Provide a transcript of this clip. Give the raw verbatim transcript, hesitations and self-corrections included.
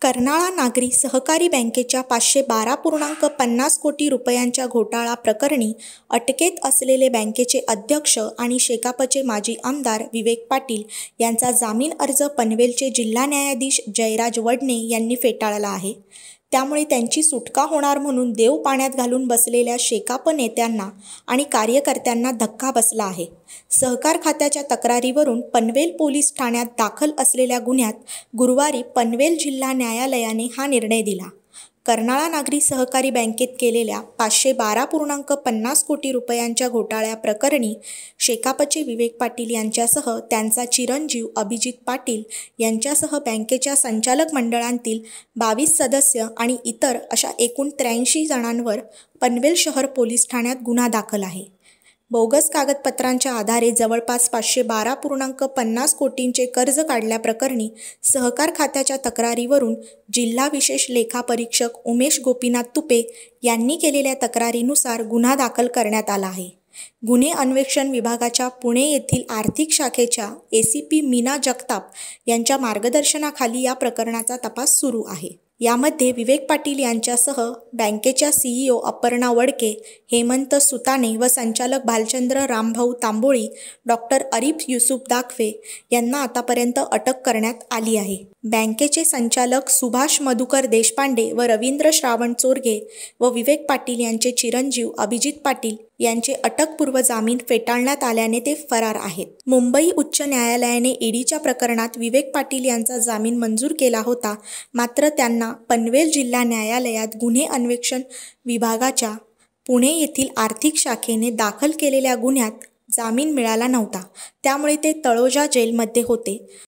कर्नाळा नागरी सहकारी बँकेच्या पाचशे बारा पूर्णांक पन्नास कोटी रुपयांच्या घोटाळा प्रकरणी अटकेत असलेले बँकेचे अध्यक्ष आणि शेकापचे माजी आमदार विवेक पाटील यांचा जामीन अर्ज पनवेलचे जिल्हा न्यायाधीश जयराज वडणे यांनी फेटाळला आहे. त्यामुळे त्यांची सुटका होणार म्हणून देव पाण्यात घालून बसलेल्या शेकाप नेत्यांना आणि कार्यकर्त्यांना धक्का बसला आहे. सहकार खात्याच्या तक्रारीवरून पनवेल पोलीस ठाण्यात दाखल असलेल्या गुन्ह्यात गुरुवारी पनवेल जिल्हा न्यायालयाने हा निर्णय दिला. कर्नाळा नागरी सहकारी बँकेत केलेल्या पाचशे बारा पूर्णांक पन्नास कोटी रुपयांच्या घोटाळ्या प्रकरणी शेकापचे विवेक पाटील यांच्यासह त्यांचा चिरंजीव अभिजित पाटील यांच्यासह बँकेच्या संचालक मंडळांतील बावीस सदस्य आणि इतर अशा एकूण त्र्याऐंशी जणांवर पनवेल शहर पोलीस ठाण्यात गुन्हा दाखल आहे. बोगस कागदपत्रांच्या आधारे जवळपास पाचशे बारा पूर्णांक पन्नास कोटींचे कर्ज काढल्याप्रकरणी सहकार खात्याच्या तक्रारीवरून जिल्हा विशेष लेखापरीक्षक उमेश गोपीनाथ तुपे यांनी केलेल्या तक्रारीनुसार गुन्हा दाखल करण्यात आला आहे. गुन्हे अन्वेषण विभागाच्या पुणे येथील आर्थिक शाखेच्या ACP Meena Jagtap यांच्या मार्गदर्शनाखाली या प्रकरणाचा तपास सुरू आहे. यामध्ये विवेक पाटील यांच्यासह बँकेच्या CEO Aparna Wadke, Hemant Sutane व संचालक भालचंद्र रामभाऊ तांबोळी, डॉक्टर अरिफ युसुफ दाखवे यांना आतापर्यंत अटक करण्यात आली आहे. बँकेचे संचालक सुभाष मधुकर देशपांडे व रवींद्र श्रावण चोरगे व विवेक पाटील यांचे चिरंजीव अभिजित पाटील यांचे अटकपूर्व जामीन फेटाळण्यात आल्याने ते फरार आहेत. मुंबई उच्च न्यायालयाने ईडीच्या प्रकरणात विवेक पाटील यांचा जामीन मंजूर केला होता. मात्र त्यांना पनवेल जिल्हा न्यायालयात गुन्हे अन्वेषण विभागाच्या पुणे येथील आर्थिक शाखेने दाखल केलेल्या गुन्ह्यात जामीन मिळाला नव्हता. त्यामुळे ते तळोजा जेलमध्ये होते.